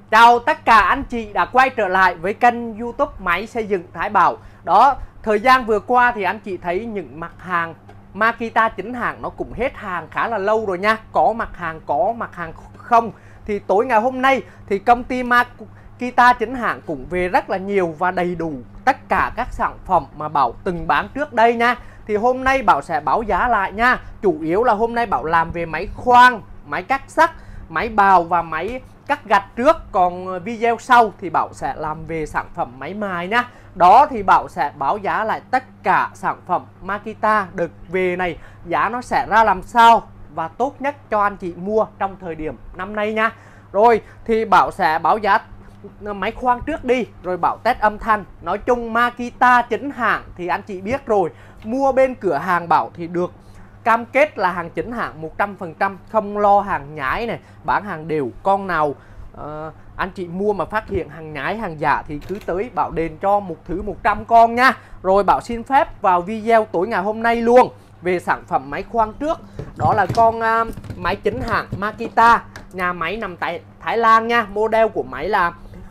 Chào tất cả anh chị đã quay trở lại với kênh YouTube Máy Xây Dựng Thái Bảo. Đó, thời gian vừa qua thì anh chị thấy những mặt hàng Makita chính hãng nó cũng hết hàng khá là lâu rồi nha. Có mặt hàng không. Thì tối ngày hôm nay thì công ty Makita chính hãng cũng về rất là nhiều và đầy đủ tất cả các sản phẩm mà Bảo từng bán trước đây nha. Thì hôm nay Bảo sẽ báo giá lại nha. Chủ yếu là hôm nay Bảo làm về máy khoan, máy cắt sắt, máy bào và máy cắt gạch trước. Còn video sau thì Bảo sẽ làm về sản phẩm máy mài nhá. Đó thì Bảo sẽ báo giá lại tất cả sản phẩm Makita được về này, giá nó sẽ ra làm sao và tốt nhất cho anh chị mua trong thời điểm năm nay nha. Rồi thì Bảo sẽ báo giá máy khoan trước đi, rồi Bảo test âm thanh. Nói chung Makita chính hãng thì anh chị biết rồi, mua bên cửa hàng Bảo thì được cam kết là hàng chính hãng 100%, không lo hàng nhái này, bán hàng đều. Con nào anh chị mua mà phát hiện hàng nhái, hàng giả thì cứ tới Bảo đền cho một thứ 100 con nha. Rồi Bảo xin phép vào video tối ngày hôm nay luôn về sản phẩm máy khoan trước. Đó là con máy chính hãng Makita, nhà máy nằm tại Thái Lan nha. Model của máy là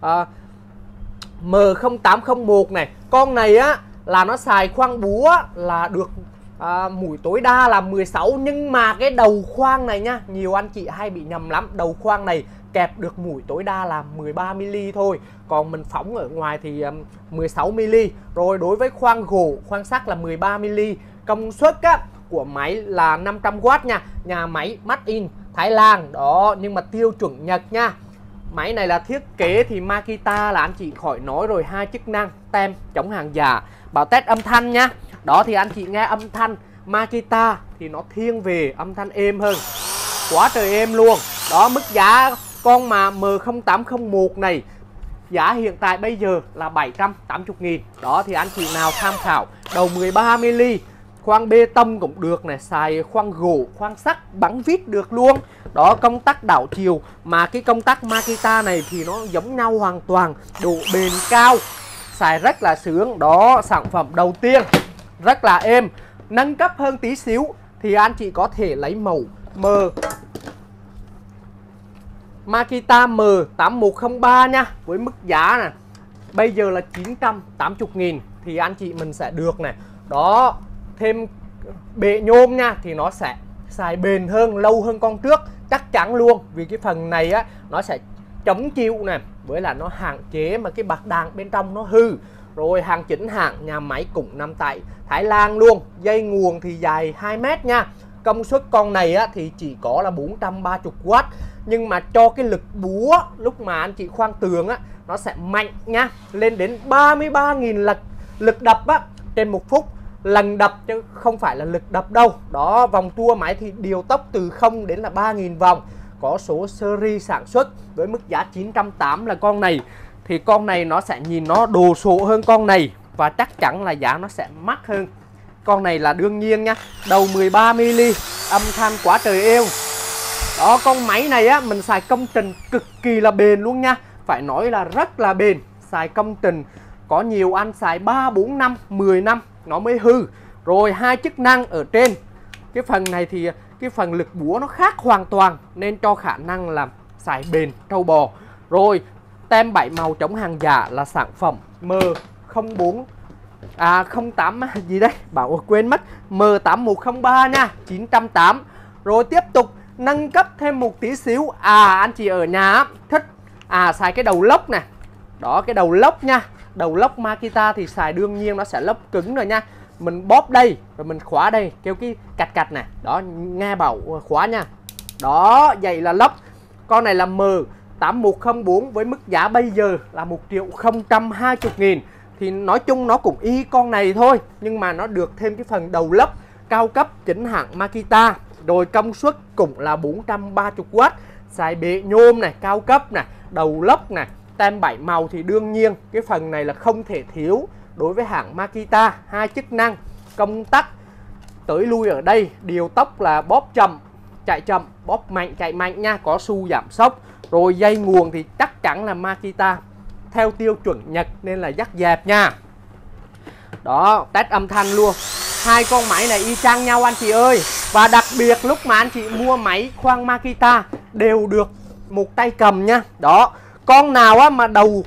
M0801 này. Con này á là nó xài khoan búa là được mũi tối đa là 16, nhưng mà cái đầu khoan này nha, nhiều anh chị hay bị nhầm lắm. Đầu khoan này kẹp được mũi tối đa là 13mm thôi, còn mình phóng ở ngoài thì 16mm. Rồi đối với khoan gỗ, khoan sắt là 13mm. Công suất á, của máy là 500W nha. Nhà máy made in Thái Lan đó, nhưng mà tiêu chuẩn Nhật nha. Máy này là thiết kế thì Makita là anh chị khỏi nói rồi, 2 chức năng tem chống hàng giả. Bảo test âm thanh nha. Đó thì anh chị nghe âm thanh Makita thì nó thiên về âm thanh êm hơn, quá trời êm luôn. Đó, mức giá con mà M0801 này giá hiện tại bây giờ là 780.000. Đó thì anh chị nào tham khảo. Đầu 13mm, khoan bê tông cũng được này, xài khoan gỗ, khoan sắt, bắn vít được luôn. Đó, công tắc đảo chiều, mà cái công tắc Makita này thì nó giống nhau hoàn toàn, độ bền cao, xài rất là sướng. Đó, sản phẩm đầu tiên rất là êm. Nâng cấp hơn tí xíu thì anh chị có thể lấy màu Makita M8103 nha. Với mức giá này bây giờ là 980.000 thì anh chị mình sẽ được này. Đó, thêm bệ nhôm nha, thì nó sẽ xài bền hơn, lâu hơn con trước chắc chắn luôn. Vì cái phần này á nó sẽ chống chịu này, với là nó hạn chế mà cái bạc đàn bên trong nó hư. Rồi hàng chính hãng, nhà máy cũng nằm tại Thái Lan luôn. Dây nguồn thì dài 2m nha. Công suất con này á, thì chỉ có là 430W, nhưng mà cho cái lực búa lúc mà anh chị khoan tường á, nó sẽ mạnh nha, lên đến 33.000 lực đập á, trên 1 phút. Lần đập chứ không phải là lực đập đâu. Đó, vòng tua máy thì điều tốc từ 0 đến là 3.000 vòng. Có số series sản xuất với mức giá 980 là con này. Thì con này nó sẽ nhìn nó đồ sộ hơn con này, và chắc chắn là giá nó sẽ mắc hơn con này là đương nhiên nha. Đầu 13mm, âm thanh quá trời êm. Đó, con máy này á mình xài công trình cực kỳ là bền luôn nha, phải nói là rất là bền. Xài công trình có nhiều anh xài 3, 4 năm, 10 năm nó mới hư. Rồi 2 chức năng ở trên cái phần này thì cái phần lực búa nó khác hoàn toàn, nên cho khả năng là xài bền trâu bò. Rồi tem 7 màu chống hàng giả là sản phẩm M08 gì đây, Bảo quên mất, M8103 nha, 980. Rồi tiếp tục nâng cấp thêm một tí xíu. Anh chị ở nhà thích xài cái đầu lốc này. Đó, cái đầu lốc nha. Đầu lốc Makita thì xài đương nhiên nó sẽ lốc cứng rồi nha. Mình bóp đây rồi mình khóa đây, kêu cái cạch cạch này. Đó, nghe Bảo khóa nha. Đó, vậy là lốc. Con này là M8104 với mức giá bây giờ là 1.020.000. Thì nói chung nó cũng y con này thôi, nhưng mà nó được thêm cái phần đầu lốc cao cấp chính hãng Makita. Rồi công suất cũng là 430W, xài bệ nhôm này, cao cấp này, đầu lốc này, tem 7 màu thì đương nhiên cái phần này là không thể thiếu đối với hãng Makita. 2 chức năng, công tắc tới lui ở đây, điều tốc là bóp chậm chạy chậm, bóp mạnh chạy mạnh nha, có xu giảm sốc. Rồi dây nguồn thì chắc chắn là Makita theo tiêu chuẩn Nhật nên là dắt dẹp nha. Đó, test âm thanh luôn. 2 con máy này y chang nhau anh chị ơi. Và đặc biệt lúc mà anh chị mua máy khoan Makita đều được một tay cầm nha. Đó, Con nào á mà đầu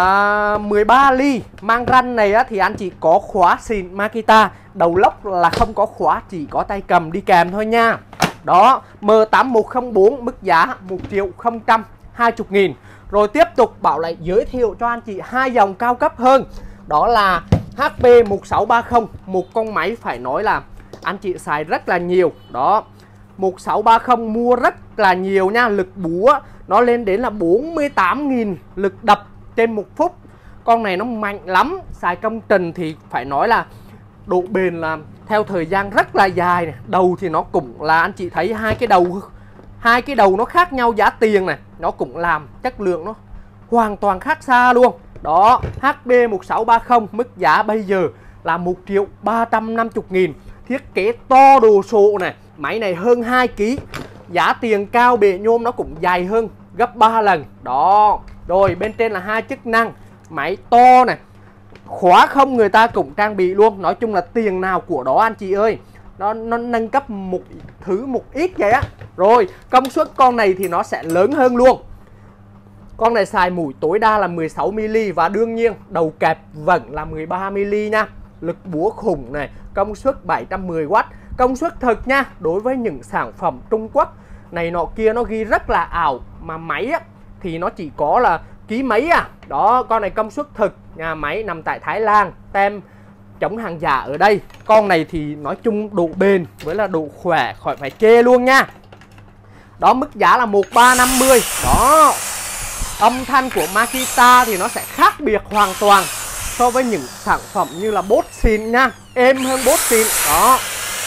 13 ly mang ranh này á thì anh chị có khóa xịn Makita, đầu lốc là không có khóa, chỉ có tay cầm đi kèm thôi nha. Đó, M8104 mức giá 1.020.000. Rồi tiếp tục Bảo lại giới thiệu cho anh chị hai dòng cao cấp hơn. Đó là HP 1630, một con máy phải nói là anh chị xài rất là nhiều. Đó, 1630 mua rất là nhiều nha. Lực búa nó lên đến là 48.000 lực đập trên 1 phút. Con này nó mạnh lắm. Xài công trình thì phải nói là độ bền là theo thời gian rất là dài này. Đầu thì nó cũng là anh chị thấy hai cái đầu nó khác nhau giá tiền này, nó cũng làm chất lượng nó hoàn toàn khác xa luôn. Đó, HP 1630 mức giá bây giờ là 1.350.000. Thiết kế to đồ sộ này, máy này hơn 2 kg. Giá tiền cao, bề nhôm nó cũng dày hơn gấp 3 lần. Đó, rồi bên trên là hai chức năng, máy to này, khóa không người ta cũng trang bị luôn. Nói chung là tiền nào của đó anh chị ơi. Nó nâng cấp một thứ một ít vậy á. Rồi công suất con này thì nó sẽ lớn hơn luôn. Con này xài mũi tối đa là 16mm và đương nhiên đầu kẹp vẫn là 13mm nha. Lực búa khủng này, công suất 710W. Công suất thực nha. Đối với những sản phẩm Trung Quốc này nọ kia nó ghi rất là ảo, mà máy á, thì nó chỉ có là ký mấy à. Đó, con này công suất thực, nhà máy nằm tại Thái Lan, tem chống hàng giả ở đây. Con này thì nói chung độ bền với là độ khỏe khỏi phải chê luôn nha. Đó, mức giá là 1350. Đó, âm thanh của Makita thì nó sẽ khác biệt hoàn toàn so với những sản phẩm như là Boss nha, êm hơn Boss. Đó,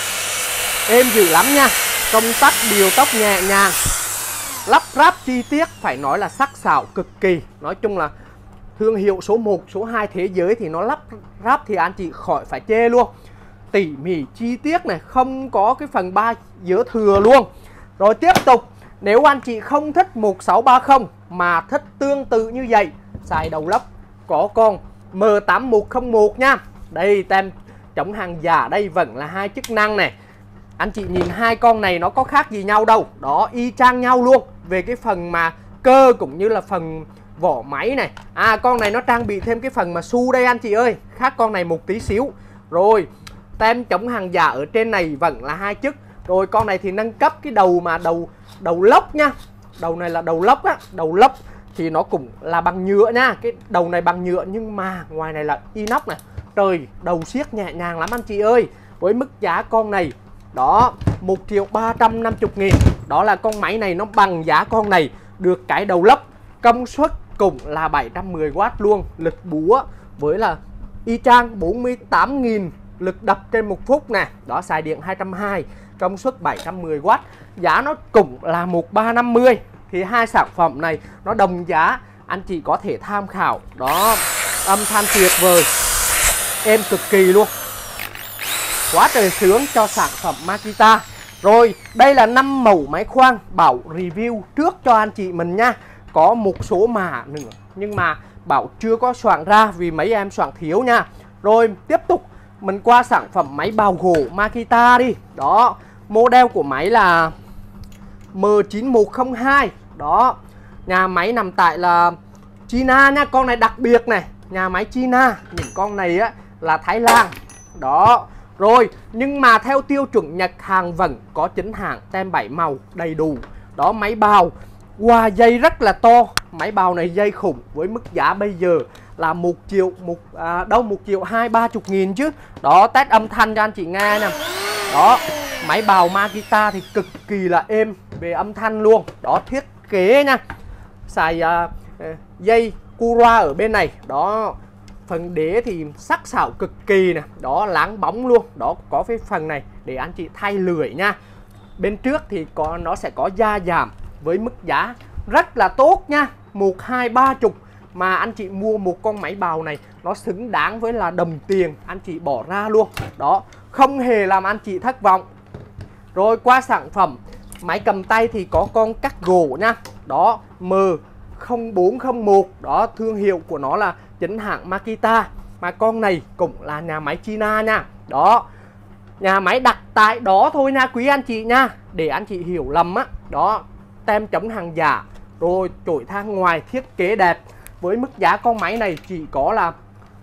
êm dữ lắm nha. Công tắc điều tốc nhẹ nhàng, lắp ráp chi tiết phải nói là sắc sảo cực kỳ. Nói chung là thương hiệu số 1, số 2 thế giới thì nó lắp ráp thì anh chị khỏi phải chê luôn. Tỉ mỉ chi tiết này, không có cái phần ba dứa thừa luôn. Rồi tiếp tục, nếu anh chị không thích 1630 mà thích tương tự như vậy, xài đầu lốc, có con M8101 nha. Đây tem chống hàng giả, đây vẫn là hai chức năng này. Anh chị nhìn hai con này nó có khác gì nhau đâu. Đó, y chang nhau luôn. Về cái phần mà cơ cũng như là phần vỏ máy này. Con này nó trang bị thêm cái phần mà su đây anh chị ơi. Khác con này một tí xíu. Rồi, tem chống hàng giả ở trên này vẫn là hai chức. Rồi con này thì nâng cấp cái đầu mà đầu lốc nha. Đầu này là đầu lốc á. Đầu lốc thì nó cũng là bằng nhựa nha. Cái đầu này bằng nhựa nhưng mà ngoài này là inox này. Trời, đầu siết nhẹ nhàng lắm anh chị ơi. Với mức giá con này, đó, 1.350.000. Đó là con máy này nó bằng giá con này. Được cái đầu lốc, công suất cũng là 710W luôn. Lực búa với là y chang 48.000 lực đập trên 1 phút nè. Đó, xài điện 220, công suất 710W. Giá nó cũng là 1350. Thì hai sản phẩm này nó đồng giá, anh chị có thể tham khảo. Đó, âm thanh tuyệt vời, êm cực kỳ luôn, quá trời sướng cho sản phẩm Makita. Rồi, đây là 5 mẫu máy khoan Bảo review trước cho anh chị mình nha. Có một số mã nữa nhưng mà Bảo chưa có soạn ra vì mấy em soạn thiếu nha. Rồi, tiếp tục mình qua sản phẩm máy bào gỗ Makita đi. Đó, model của máy là M9102. Đó, nhà máy nằm tại là China nha. Con này đặc biệt này, nhà máy China. Những con này á là Thái Lan. Đó, rồi, nhưng mà theo tiêu chuẩn Nhật, hàng vẫn có chính hãng, tem 7 màu đầy đủ. Đó, máy bào dây rất là to. Máy bào này dây khủng, với mức giá bây giờ là 1.230.000 chứ. Đó, test âm thanh cho anh chị nghe nè. Đó, máy bào Makita thì cực kỳ là êm về âm thanh luôn. Đó, thiết kế nha, xài dây Cura ở bên này. Đó, phần đế thì sắc sảo cực kỳ nè. Đó, láng bóng luôn. Đó, có cái phần này để anh chị thay lưỡi nha. Bên trước thì nó sẽ có da giảm với mức giá rất là tốt nha, 1230. Mà anh chị mua một con máy bào này nó xứng đáng với là đồng tiền anh chị bỏ ra luôn. Đó, không hề làm anh chị thất vọng. Rồi qua sản phẩm máy cầm tay thì có con cắt gỗ nha. Đó, M0401. Đó, thương hiệu của nó là chính hãng Makita. Mà con này cũng là nhà máy China nha. Đó, nhà máy đặt tại đó thôi nha quý anh chị nha, để anh chị hiểu lầm á. Đó, tem chống hàng giả, Rồi chổi than ngoài thiết kế đẹp. Với mức giá con máy này chỉ có là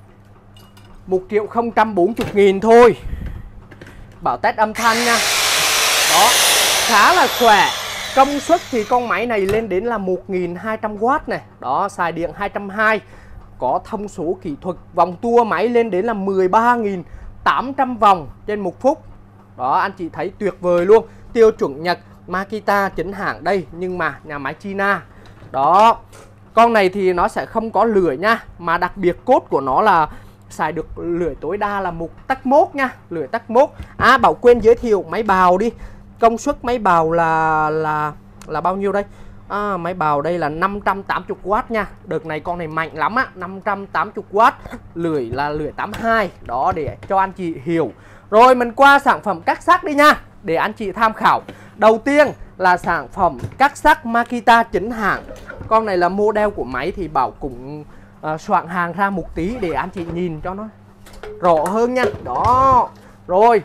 1.040.000 thôi. Bảo test âm thanh nha. Đó, khá là khỏe. Công suất thì con máy này lên đến là 1.200W này. Đó, xài điện 220. Có thông số kỹ thuật, vòng tua máy lên đến là 13.800 vòng trên 1 phút. Đó, anh chị thấy tuyệt vời luôn. Tiêu chuẩn Nhật, Makita chính hãng đây, nhưng mà nhà máy China. Đó, con này thì nó sẽ không có lưỡi nha. Mà đặc biệt cốt của nó là xài được lưỡi tối đa là 1 tấc mốt nha. Lưỡi tấc mốt. À, Bảo quên giới thiệu máy bào đi. Công suất máy bào là bao nhiêu đây? Máy bào đây là 580W nha. Đợt này con này mạnh lắm á, 580W. Lưỡi là lưỡi 82. Đó, để cho anh chị hiểu. Rồi mình qua sản phẩm cắt sắt đi nha, để anh chị tham khảo. Đầu tiên là sản phẩm cắt sắt Makita chính hãng. Con này là model của máy thì Bảo cũng soạn hàng ra một tí để anh chị nhìn cho nó rõ hơn nha. Đó. Rồi,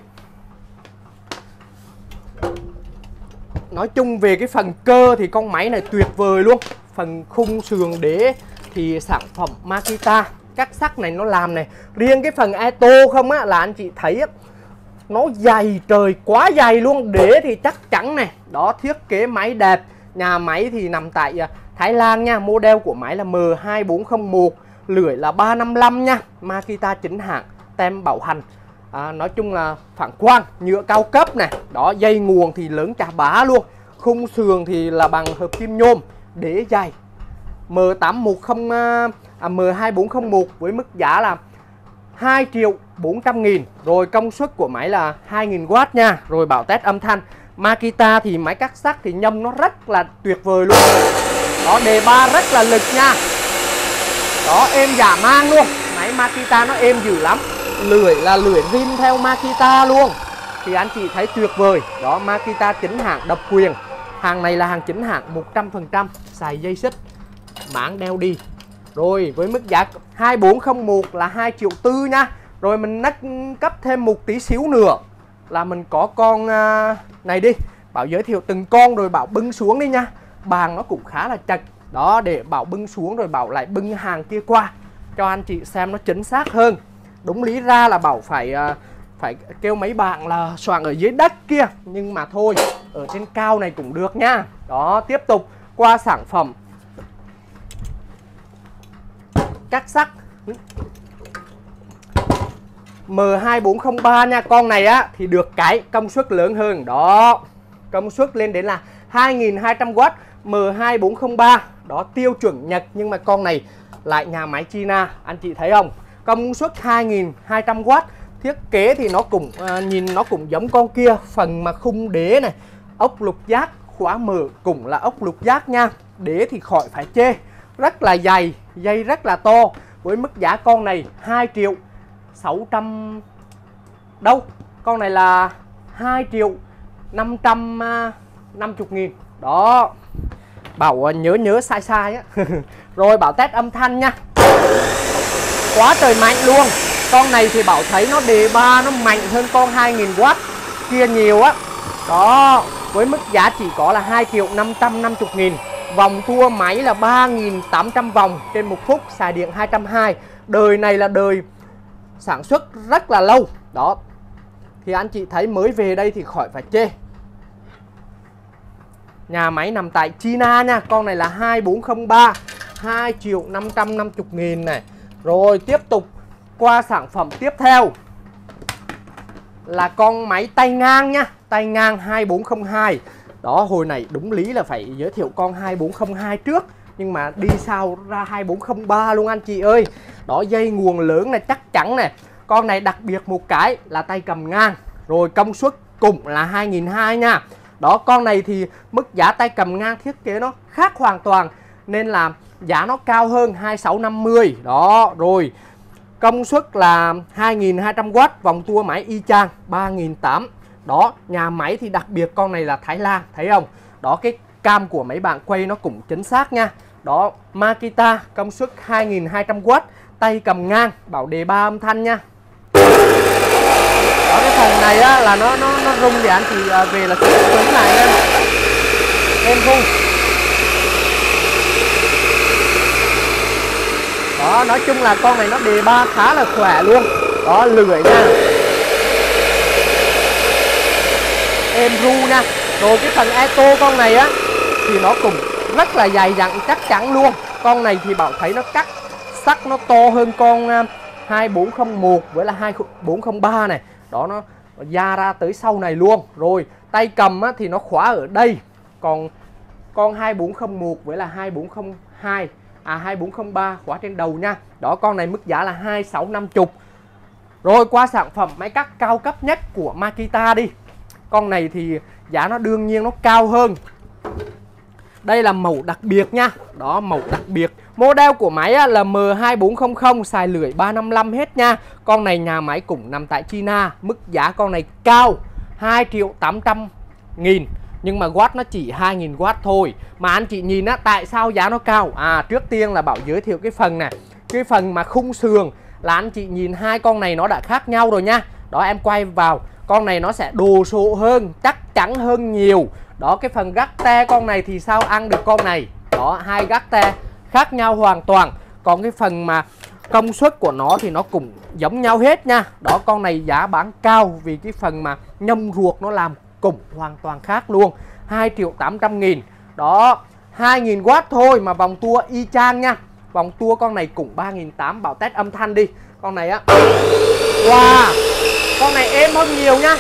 nói chung về cái phần cơ thì con máy này tuyệt vời luôn. Phần khung sườn đế thì sản phẩm Makita cắt sắt này nó làm này. Riêng cái phần Eto không á là anh chị thấy á, nó dày trời, quá dày luôn. Đế thì chắc chắn này. Đó, thiết kế máy đẹp. Nhà máy thì nằm tại Thái Lan nha. Model của máy là M2401. Lưỡi là 355 nha. Makita chính hãng, tem bảo hành. Nói chung là phản quang, nhựa cao cấp này. Đó, dây nguồn thì lớn chà bá luôn. Khung sườn thì là bằng hợp kim nhôm. Đế dày M2401 với mức giá là 2.400.000. Rồi công suất của máy là 2.000W nha. Rồi bảo test âm thanh. Makita thì máy cắt sắt thì nhâm nó rất là tuyệt vời luôn. Đó, đề ba rất là lực nha. Đó, êm dã man luôn. Máy Makita nó êm dữ lắm. Lưỡi là lưỡi zin theo Makita luôn. Thì anh chị thấy tuyệt vời. Đó, Makita chính hãng độc quyền. Hàng này là hàng chính hãng 100%. Xài dây xích, máng đeo đi. Rồi với mức giá 2401 là 2.400.000 nha. Rồi mình nâng cấp thêm một tí xíu nữa là mình có con này đi. Bảo giới thiệu từng con rồi Bảo bưng xuống đi nha. Bàn nó cũng khá là chật. Đó, để Bảo bưng xuống rồi Bảo lại bưng hàng kia qua cho anh chị xem nó chính xác hơn. Đúng lý ra là Bảo phải kêu mấy bạn là soạn ở dưới đất kia, nhưng mà thôi, ở trên cao này cũng được nha. Đó, tiếp tục qua sản phẩm cắt sắt M2403 nha. Con này á thì được cái công suất lớn hơn. Đó, công suất lên đến là 2.200W. M2403. Đó, tiêu chuẩn Nhật nhưng mà con này lại nhà máy China. Anh chị thấy không? Công suất 2.200W. Thiết kế thì nó cũng nhìn nó cũng giống con kia. Phần mà khung đế này, ốc lục giác, khóa mở cũng là ốc lục giác nha. Đế thì khỏi phải chê, rất là dày, dây rất là to. Với mức giá con này 2.600.000. Đâu, con này là 2.550.000. Đó, Bảo nhớ sai á. Rồi Bảo test âm thanh nha. Quá trời mạnh luôn. Con này thì Bảo thấy nó đề ba nó mạnh hơn con 2.000W kia nhiều á. Đó, với mức giá chỉ có là 2.550.000. Vòng tua máy là 3.800 vòng trên 1 phút, xài điện 220. Đời này là đời sản xuất rất là lâu. Đó, thì anh chị thấy mới về đây thì khỏi phải chê. Nhà máy nằm tại China nha. Con này là 2403, 2.550.000 này. Rồi tiếp tục qua sản phẩm tiếp theo là con máy tay ngang nha. Tay ngang 2402. Đó, hồi này đúng lý là phải giới thiệu con 2402 trước, nhưng mà đi sau ra 2403 luôn anh chị ơi. Đó, dây nguồn lớn này chắc chắn này. Con này đặc biệt một cái là tay cầm ngang. Rồi công suất cũng là 2.200 nha. Đó, con này thì mức giá tay cầm ngang thiết kế nó khác hoàn toàn, nên là giá nó cao hơn 2650. Đó, rồi công suất là 2.200W, vòng tua máy y chang 3.800. Đó, nhà máy thì đặc biệt con này là Thái Lan, thấy không? Đó, cái cam của mấy bạn quay nó cũng chính xác nha. Đó, Makita công suất 2.200W, tay cầm ngang, Bảo đề ba âm thanh nha. Đó, cái phần này á, là nó rung thì anh chị về là cứng lại nha. Em không. Đó, nói chung là con này nó đề ba khá là khỏe luôn. Đó, lưỡi nha, êm ru nha. Rồi cái phần eto con này á thì nó cũng rất là dày dặn chắc chắn luôn. Con này thì Bảo thấy nó cắt sắc nó to hơn con 2401 với là 2403 này. Đó, nó da ra tới sau này luôn. Rồi tay cầm á, thì nó khóa ở đây. Còn con 2401 với là 2402 2403 khóa trên đầu nha. Đó, con này mức giá là 2650. Rồi qua sản phẩm máy cắt cao cấp nhất của Makita đi. Con này thì giá nó đương nhiên nó cao hơn. Đây là mẫu đặc biệt nha. Đó, mẫu đặc biệt. Model của máy á, là M2400, xài lưỡi 355 hết nha. Con này nhà máy cũng nằm tại China. Mức giá con này cao 2.800.000. Nhưng mà watt nó chỉ 2.000 watt thôi. Mà anh chị nhìn á, tại sao giá nó cao? Trước tiên là Bảo giới thiệu cái phần này. Cái phần mà khung sườn là anh chị nhìn hai con này nó đã khác nhau rồi nha. Đó, em quay vào. Con này nó sẽ đồ sộ hơn, chắc chắn hơn nhiều. Đó, cái phần gác te con này thì sao ăn được con này. Đó, hai gác te khác nhau hoàn toàn. Còn cái phần mà công suất của nó thì nó cũng giống nhau hết nha. Đó, con này giá bán cao vì cái phần mà nhâm ruột nó làm cũng hoàn toàn khác luôn. 2.800.000. Đó, 2.000W thôi mà vòng tua y chang nha. Vòng tua con này cũng 3.800. Bảo test âm thanh đi. Con này á, wow, con này êm hơn nhiều nha.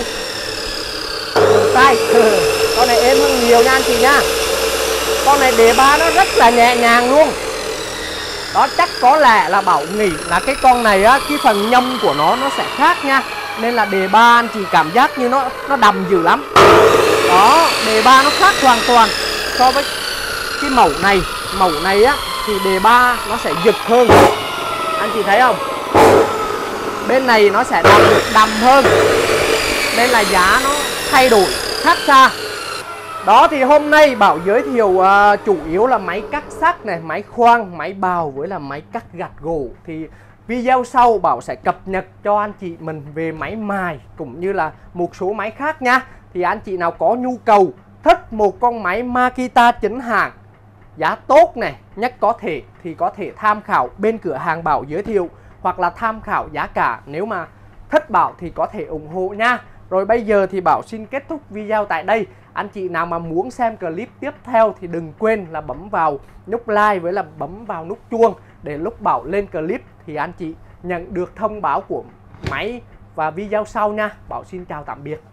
Tay con này êm hơn nhiều nha anh chị nha. Con này đề ba nó rất là nhẹ nhàng luôn. Đó, chắc có lẽ là Bảo nghĩ là cái con này á, cái phần nhâm của nó sẽ khác nha. Nên là đề ba anh chị cảm giác như nó đầm dữ lắm. Đó, đề ba nó khác hoàn toàn so với cái mẫu này. Mẫu này á thì đề ba nó sẽ giật hơn. Anh chị thấy không? Bên này nó sẽ đầm hơn. Nên là giá nó thay đổi khác xa. Đó, thì hôm nay Bảo giới thiệu chủ yếu là máy cắt sắt này, máy khoan, máy bào với là máy cắt gạch gỗ. Thì video sau Bảo sẽ cập nhật cho anh chị mình về máy mài cũng như là một số máy khác nha. Thì anh chị nào có nhu cầu thích một con máy Makita chính hãng, giá tốt này nhất có thể thì có thể tham khảo bên cửa hàng Bảo giới thiệu, hoặc là tham khảo giá cả. Nếu mà thích Bảo thì có thể ủng hộ nha. Rồi bây giờ thì Bảo xin kết thúc video tại đây. Anh chị nào mà muốn xem clip tiếp theo thì đừng quên là bấm vào nút like với là bấm vào nút chuông để lúc Bảo lên clip thì anh chị nhận được thông báo của máy và video sau nha. Bảo xin chào tạm biệt.